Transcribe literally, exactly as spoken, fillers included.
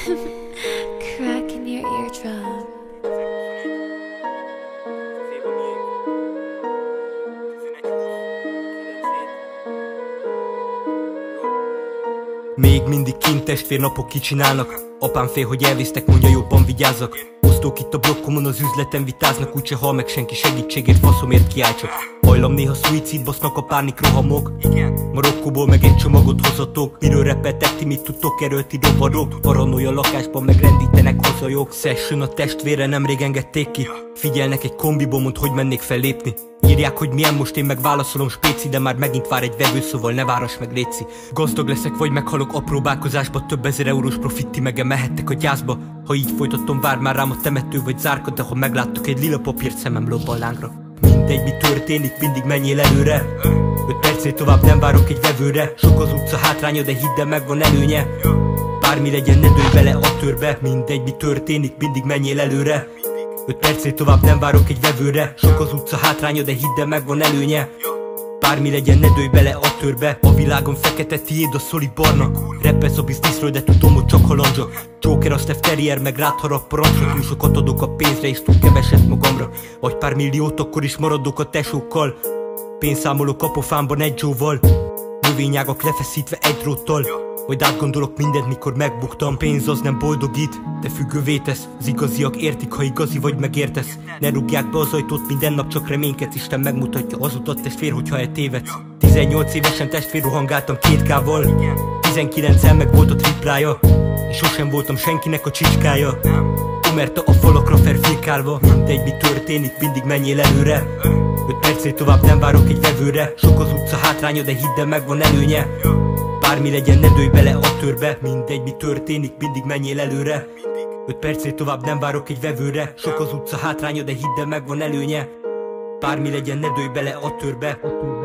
Crack in your eardrum. Még mindig kint testvérnapok kicsinálnak. Apám fél, hogy elvisztek, mondja, jobban vigyázzak. Osztók itt a blokkomon az üzleten vitáznak, úgyse hal meg senki, segítségért faszomért kiáltsak. Hajlam néha szuicid, basznak a pánik rohamok. Marokkóból meg egy csomagot hozatok. Miről repeltek ti, mit tudtok, erről ti rovarok. Paranoia lakásban megrendítenek hazajog. Session a testvére, nemrég engedték ki. Figyelnek egy kombiból, mond, hogy mennék fellépni. Írják, hogy milyen, most én meg válaszolom spéci, de már megint vár egy vevő, szóval ne várass meg, léci. Gazdag leszek, vagy meghalok a próbálkozásba. Több ezer eurós profitti, meg emelhettek a gyászba. Ha így folytatom, vár már rám a temető vagy zárka. De ha megláttok egy lila papírt, szemem lobban lángra. Mindegy, mi történik, mindig menjél előre. Öt percnél tovább nem várok egy vevőre. Sok az utca hátránya, de hidd el, megvan előnye. Bármi legyen, ne dőlj bele a törbe. Mindegy, mi történik, mindig menjél előre. Öt percnél tovább nem várok egy vevőre. Sok az utca hátránya, de hidd el, megvan előnye. Bármi legyen, ne dőlj bele a törbe. A világon fekete, tiéd a szoli barna. Rappelsz a bizniszről, de tudom, hogy csak halandzsa. Joker, a Steph Terrier, meg rád harap parancsra. Túl sokat adok a pénzre, és túl keveset magamra. Vagy pár milliót, akkor is maradok a tesókkal. Pénzszámolok a pofámban egy jóval. Növényágak lefeszítve egy dróttal. Majd átgondolok mindent, mikor megbuktam. Pénz az nem boldogít, de függővé tesz. Az igaziak értik, ha igazi vagy, megértesz. Ne rúgják be az ajtót, minden nap csak reménykedsz. Isten megmutatja az utat, testvér, hogyha eltévedsz. Tizennyolc évesen testvér rohangáltam két kával. Tizenkilencen meg volt a triplája. És sosem voltam senkinek a csicskája. Omerta a falakra felfirkálva. Mindegy, mi történik, mindig menjél előre. Öt percnél tovább nem várok egy vevőre. Sok az utca hátránya, de hidd el, megvan előnye. Bármi legyen, ne dőlj bele a törbe. Mindegy, mi történik, mindig menjél előre. Öt percnél tovább nem várok egy vevőre. Sok az utca hátránya, de hidd el, megvan előnye. Bármi legyen, ne dőlj bele a törbe.